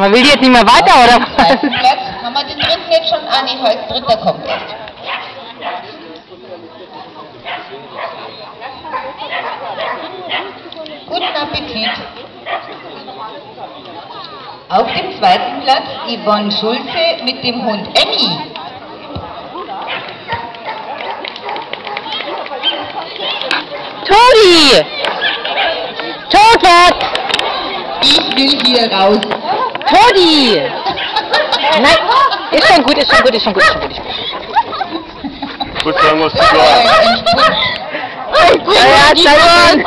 Man will jetzt nicht mehr weiter, oder was? Platz. Haben wir den dritten jetzt schon an? Ich weiß, dritter kommt erst. Guten Appetit. Auf dem zweiten Platz Yvonne Schulze mit dem Hund Emmy. Todi! Torwart! Ich will hier raus. Todi! Nein, ist schon gut, ist schon gut, ist schon gut, ist schon gut. Gut, dann musst du sagen. Ja, Simon!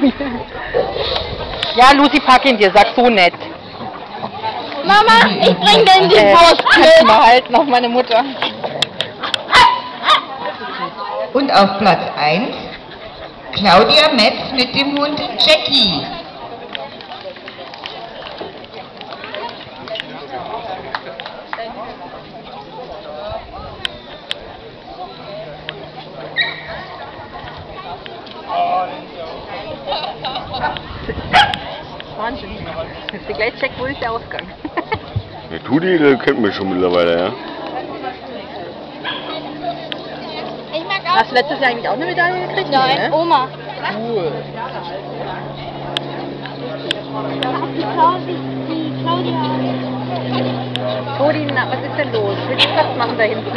Ja, Lucy, pack ihn dir, sag so nett. Mama, ich bring dir die Post mit. Mal halt noch meine Mutter. Und auf Platz 1 Claudia Metz mit dem Hund Jackie. Wahnsinn. Jetzt gleich checkt, wo ist der Ausgang. Ja, Tudi, der kennt mich schon mittlerweile, ja. Ich mag auch. Hast du letztes Jahr eigentlich auch eine Medaille gekriegt? Nein, Nee, ne? Oma. Cool. Die Claudia. Todi, na, was ist denn los? Willst du Platz machen da hinten?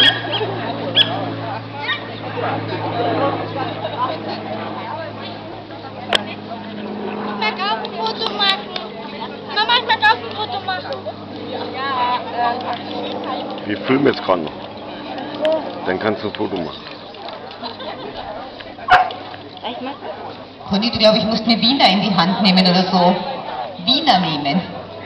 Ich mag auch ein Foto machen. Mama, ich mag auch ein Foto machen. Ja, Wir filmen jetzt gerade noch. Dann kannst du ein Foto machen. Conny, du glaube ich musst eine Wiener in die Hand nehmen oder so. Wiener nehmen.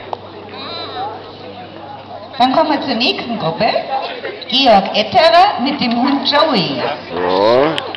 Dann kommen wir zur nächsten Gruppe. Georg Etterer mit dem Hund Joey. So.